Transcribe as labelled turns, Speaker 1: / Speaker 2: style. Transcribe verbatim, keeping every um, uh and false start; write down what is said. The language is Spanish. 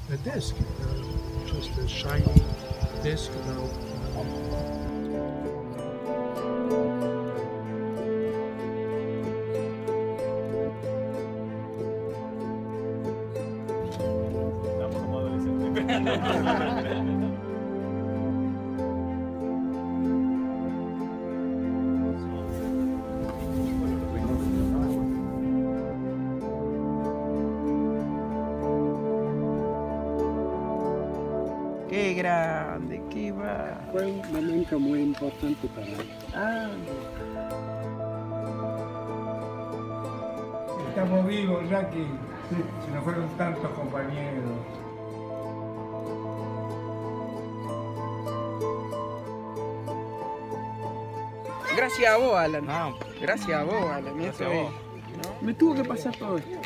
Speaker 1: a disc, uh, just a shiny disc. You know.
Speaker 2: Estamos como adolescentes.
Speaker 3: Qué grande, qué va.
Speaker 4: Fue un momento muy importante para él.
Speaker 3: Ah,
Speaker 5: Estamos vivos, Jackie. Se nos fueron tantos compañeros.
Speaker 3: gracias a vos, Alan.
Speaker 2: Ah,
Speaker 3: Gracias a vos, Alan.
Speaker 2: gracias
Speaker 3: Eso
Speaker 2: a
Speaker 3: es,
Speaker 2: vos.
Speaker 3: ¿no?
Speaker 4: Me tuvo que pasar todo esto.